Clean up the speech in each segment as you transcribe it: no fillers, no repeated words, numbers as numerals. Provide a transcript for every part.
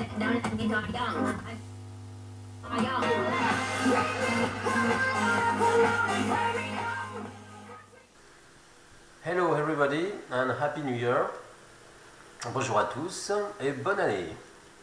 Hello everybody and Happy New Year. Bonjour à tous et bonne année.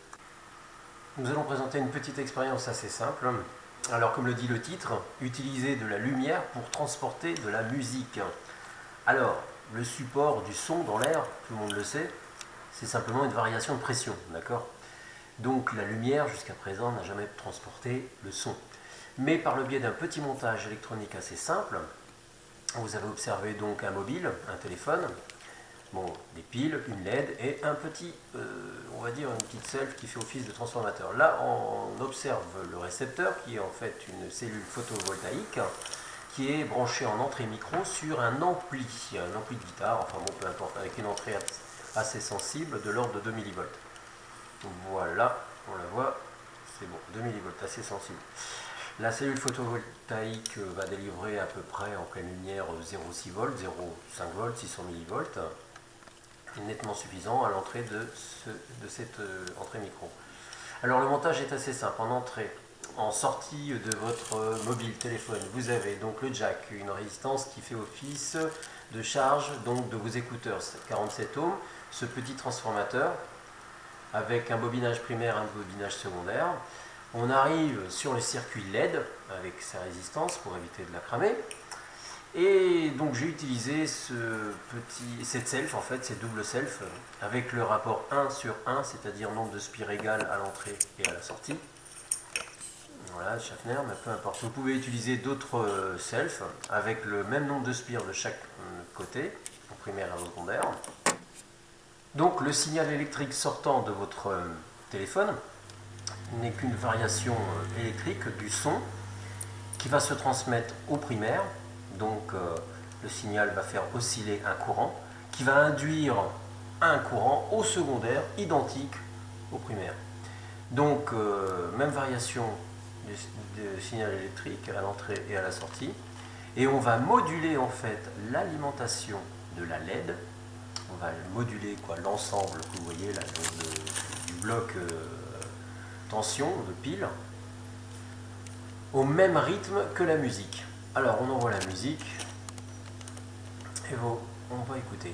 Nous allons présenter une petite expérience assez simple. Alors comme le dit le titre, utiliser de la lumière pour transporter de la musique. Alors, le support du son dans l'air, tout le monde le sait, c'est simplement une variation de pression, d'accord? Donc la lumière jusqu'à présent n'a jamais transporté le son. Mais par le biais d'un petit montage électronique assez simple, vous avez observé donc un mobile, un téléphone, bon, des piles, une LED et un petit, on va dire une petite self qui fait office de transformateur. Là, on observe le récepteur qui est en fait une cellule photovoltaïque qui est branchée en entrée micro sur un ampli de guitare, enfin bon, peu importe, avec une entrée assez sensible de l'ordre de 2 mV. Voilà, on la voit, c'est bon, 2 mV, assez sensible. La cellule photovoltaïque va délivrer à peu près en pleine lumière 0,6 volts, 0,5 volts, 600 millivolts, nettement suffisant à l'entrée de cette entrée micro. Alors le montage est assez simple. En entrée, en sortie de votre mobile téléphone, vous avez donc le jack, une résistance qui fait office de charge donc de vos écouteurs, 47 ohms, ce petit transformateur avec un bobinage primaire, un bobinage secondaire. On arrive sur le circuit LED avec sa résistance pour éviter de la cramer. Et donc j'ai utilisé cette self, en fait, cette double self, avec le rapport 1 sur 1, c'est-à-dire nombre de spires égal à l'entrée et à la sortie. Voilà, Schaffner, mais peu importe. Vous pouvez utiliser d'autres selfs avec le même nombre de spires de chaque côté, en primaire et en secondaire. Donc le signal électrique sortant de votre téléphone n'est qu'une variation électrique du son qui va se transmettre au primaire. Donc le signal va faire osciller un courant qui va induire un courant au secondaire identique au primaire. Donc même variation du signal électrique à l'entrée et à la sortie. Et on va moduler en fait l'alimentation de la LED. On va moduler l'ensemble que vous voyez là, du bloc tension de pile au même rythme que la musique. Alors on envoie la musique et on va écouter.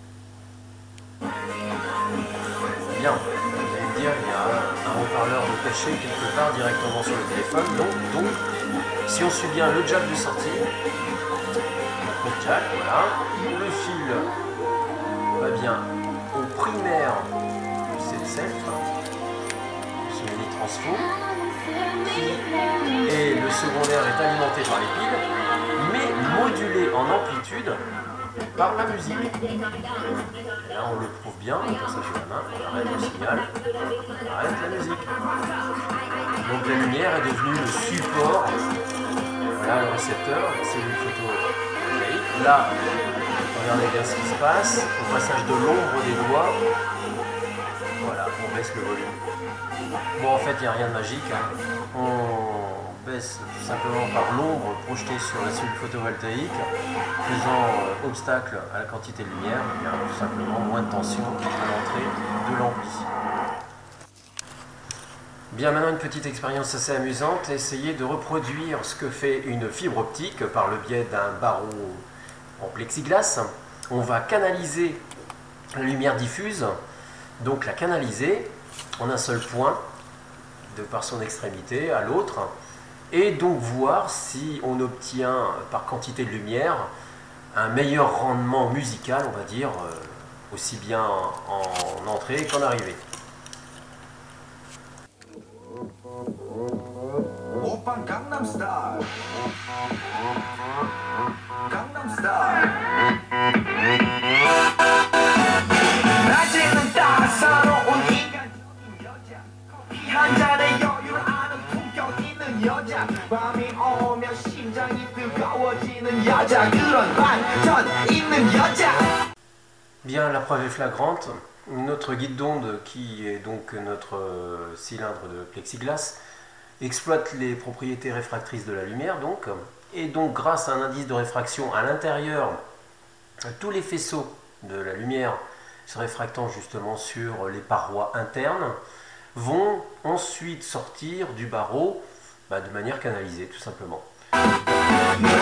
Bien, vous allez me dire, il y a un haut-parleur de caché quelque part directement sur le téléphone. Donc si on suit bien le jack de sortie, le jack, voilà, le fil va bien au primaire de cette self, ce mini transfo, et le secondaire est alimenté par les piles, mais modulé en amplitude par la musique. Et là on le prouve bien, on passe sur la main, on arrête le signal, on arrête la musique. Donc la lumière est devenue le support, voilà le récepteur, la cellule photovoltaïque. Là, regardez bien ce qui se passe, au passage de l'ombre des doigts, voilà, on baisse le volume. Bon, en fait, il n'y a rien de magique, hein. On baisse tout simplement par l'ombre projetée sur la cellule photovoltaïque, faisant obstacle à la quantité de lumière, et bien, tout simplement moins de tension à l'entrée de l'ampli. Bien, maintenant une petite expérience assez amusante, essayez de reproduire ce que fait une fibre optique par le biais d'un barreau en plexiglas. On va canaliser la lumière diffuse, donc la canaliser en un seul point, de par son extrémité à l'autre, et donc voir si on obtient par quantité de lumière un meilleur rendement musical, on va dire, aussi bien en entrée qu'en arrivée. Oppan Gangnam Style. Gangnam Style. 낮에는 따사로운 인간적인 여자. 커피 한 잔에 여유를 아는 품격 있는 여자. 밤이 오면 심장이 뜨거워지는 여자. 그런 반전 있는 여자. Bien, la preuve est flagrante. Notre guide d'onde, qui est donc notre cylindre de plexiglas, exploite les propriétés réfractrices de la lumière, et donc grâce à un indice de réfraction à l'intérieur, tous les faisceaux de la lumière se réfractant justement sur les parois internes, vont ensuite sortir du barreau de manière canalisée, tout simplement.